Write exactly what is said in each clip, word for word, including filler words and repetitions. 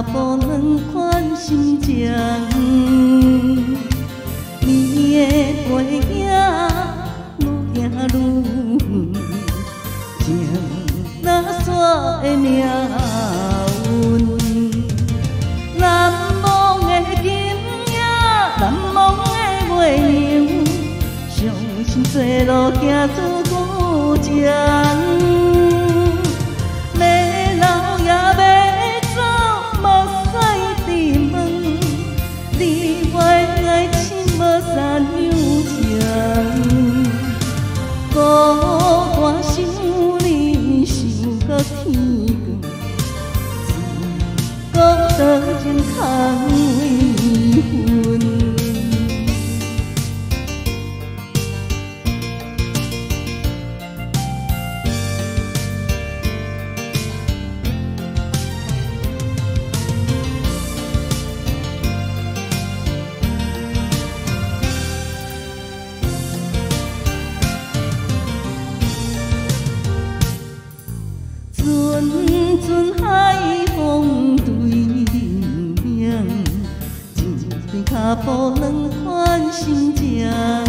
脚步两款心情，你的背影愈行愈远，情若煞的命运。难忘的今夜，难忘的月娘，伤心做路行出故乡。 孤单想你想到天光，孤单情空离婚。 阵阵海风对面，一对脚步两款心情。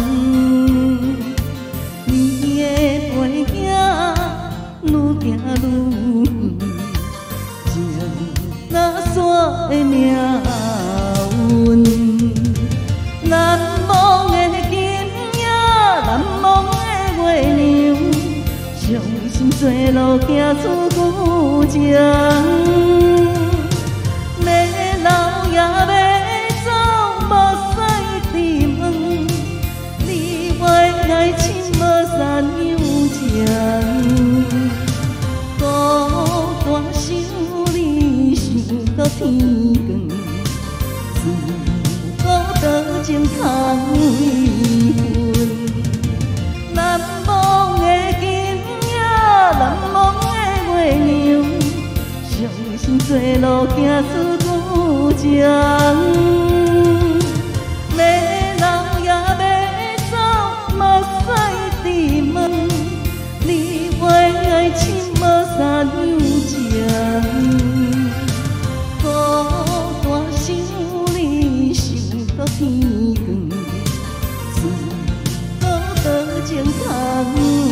你的背影愈行愈远，情若煞的命运。难忘的今夜，难忘的月娘。 伤心做路行出故乡，要老也要走，目屎一直问，你我的爱情无散犹情。孤单想你想到天光，自孤单情空离婚。难忘的今。 难忘的月娘，伤心做路行出故乡。要老也要走，目屎一直问，你我的爱情无散犹情。孤单想你想到天光，自孤单情空。